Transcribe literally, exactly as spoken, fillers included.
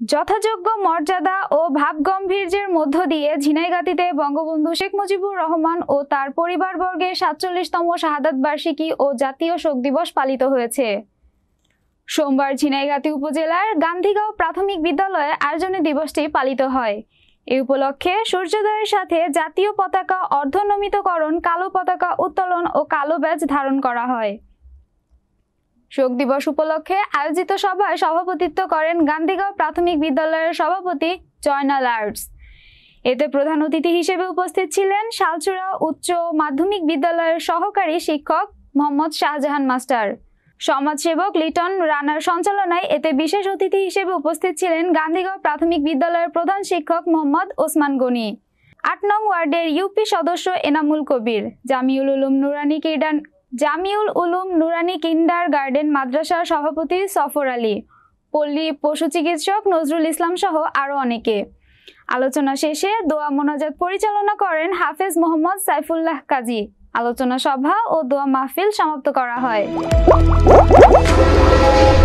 যথাযোগ্য মর্যাদা ও ভাবগম্ভীর্যের মধ্য দিয়ে ঝিনাইগাতীতে বঙ্গবন্ধু শেখ মুজিবুর রহমান ও তার পরিবারবর্গের সাতচল্লিশতম শাহাদাত বার্ষিকী ও জাতীয় শোক দিবস পালিত হয়েছে। সোমবার ঝিনাইগাতী উপজেলার গান্ধীগাঁও প্রাথমিক বিদ্যালয়ে আয়োজনে দিবসটি পালিত হয়। এই উপলক্ষে সূর্যোদয়ের সাথে জাতীয় পতাকা অর্ধনমিতকরণ, কালো পতাকা উত্তোলন ও কালো ব্যাজ ধারণ করা হয়। শোক দিবস উপলক্ষে আয়োজিত সভায় সভাপতিত্ব করেন গান্ধীগাঁও প্রাথমিক বিদ্যালয়ের সভাপতি জয়নাল আর্টস। এতে প্রধান অতিথি হিসেবে উপস্থিত ছিলেন শালচূড়া উচ্চ মাধ্যমিক বিদ্যালয়ের সহকারী শিক্ষক মোহাম্মদ শাহজাহান মাস্টার। সমাজসেবক লিটন রানার সঞ্চালনায় এতে বিশেষ অতিথি হিসেবে উপস্থিত ছিলেন গান্ধীগাঁও প্রাথমিক বিদ্যালয়ের প্রধান শিক্ষক মোহাম্মদ ওসমান গনি, আট নং ওয়ার্ডের ইউপি সদস্য এনামুল কবির, জামিউল উলুম নুরানি কিন্ডার জামিউল উলুম নুরানি কিন্ডার গার্ডেন মাদ্রাসার সভাপতি সফর আলী, পল্লী পশু চিকিৎসক নজরুল ইসলাম সহ আরও অনেকে। আলোচনা শেষে দোয়া মোনাজাত পরিচালনা করেন হাফেজ মোহাম্মদ সাইফুল্লাহ কাজী। আলোচনা সভা ও দোয়া মাহফিল সমাপ্ত করা হয়।